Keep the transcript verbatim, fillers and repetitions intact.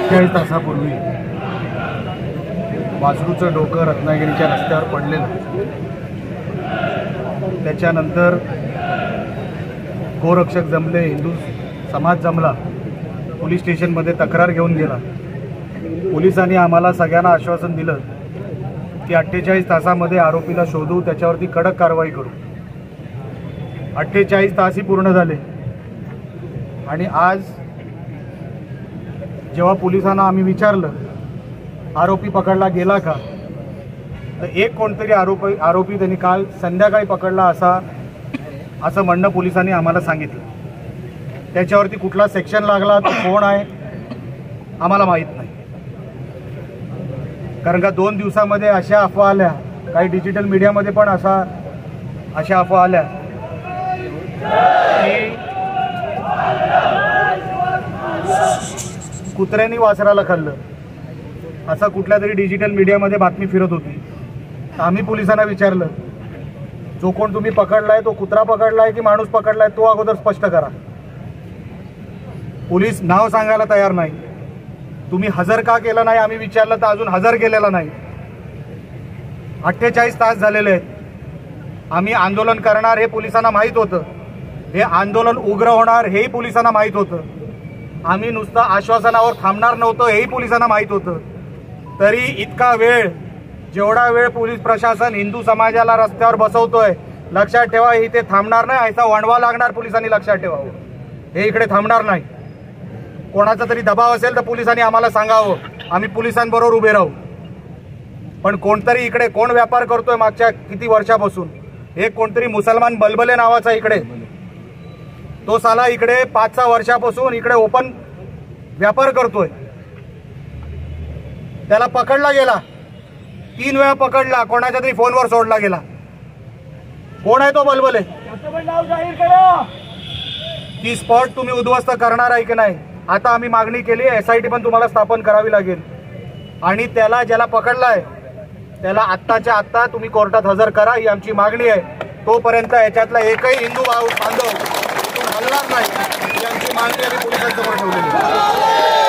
अठ्ठेचाळीस तासापूर्वी वासरूचं डोकं रत्नागिरीच्या रस्त्यावर पडलेलं. त्याच्यानंतर गोरक्षक जमले, हिंदू समाज जमला, पोलीस स्टेशनमध्ये तक्रार घेऊन गेला. पोलिसांनी आम्हाला सगळ्यांना आश्वासन दिलं की अठ्ठेचाळीस तासामध्ये आरोपीला शोधू, त्याच्यावरती कडक कारवाई करू. अठ्ठेचाळीस तासही पूर्ण झाले आणि आज जेव्हा पोलिसांना आम्ही विचारलं आरोपी पकडला गेला का, तर एक कोणतरी आरोपी आरोपी त्यांनी काल संध्याकाळी पकडला असा असं म्हणणं पोलिसांनी आम्हाला सांगितलं. त्याच्यावरती कुठला सेक्शन लागला, तो कोण आहे आम्हाला माहीत नाही. कारण का दोन दिवसामध्ये अशा अफवा आल्या, काही डिजिटल मीडियामध्ये पण असा अशा अफवा आल्या की कुत्र्यांनी वासराला खाल्लं, असं कुठल्या तरी डिजिटल मीडियामध्ये बातमी फिरत होती. आम्ही पोलिसांना विचारलं, जो कोण तुम्ही पकडलाय तो कुत्रा पकडलाय की माणूस पकडलाय, तो अगोदर स्पष्ट करा. पोलीस नाव सांगायला तयार नाही. तुम्ही हजर का केलं नाही आम्ही विचारलं तर अजून हजर केलेला नाही. अठ्ठेचाळीस तास झालेले आहेत. आम्ही आंदोलन करणार हे पोलिसांना माहीत होतं. हे आंदोलन उग्र होणार हेही पोलिसांना माहीत होतं. आम्ही नुसतं आश्वासनावर थांबणार नव्हतं हेही पोलिसांना माहीत होतं. तरी इतका वेळ, जेवढा वेळ पोलीस प्रशासन हिंदू समाजाला रस्त्यावर बसवतोय, लक्षात ठेवा इथे थांबणार नाही. ऐसा वणवा लागणार, पोलिसांनी लक्षात ठेवावं. हे इकडे थांबणार नाही. कोणाचा तरी दबाव असेल तर पोलिसांनी आम्हाला सांगावं, आम्ही पोलिसांबरोबर उभे राहू. पण कोणतरी इकडे कोण व्यापार करतोय मागच्या किती वर्षापासून, एक कोणतरी मुसलमान बलबले नावाचा इकडे, तो साला इकडे पाच सहा वर्षापासून इकडे ओपन व्यापार करतोय. त्याला पकडला गेला, तीन वेळा पकडला, कोणाच्या तरी फोनवर सोडला गेला. कोण आहे तो बलबले? ती स्पॉट तुम्ही उद्ध्वस्त करणार आहे की नाही? आता आम्ही मागणी केली, एसआयटी पण तुम्हाला स्थापन करावी लागेल. आणि त्याला ज्याला पकडलाय त्याला आत्ताच्या आत्ता तुम्ही कोर्टात हजर करा, ही आमची मागणी आहे. तोपर्यंत याच्यातला एकही हिंदू भाऊ बांधव हलणार नाही, ही आमची मागणी आम्ही पोलिसांसमोर ठेवलेली आहे.